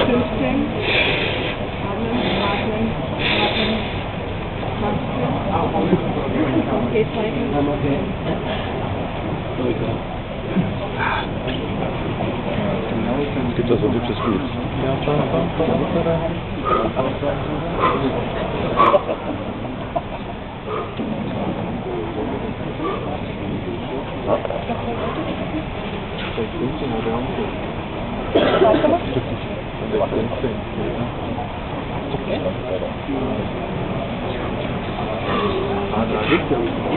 15. Atmen. Okay, zeigen. Gibt das so hübsches Bild? Ja, Okay.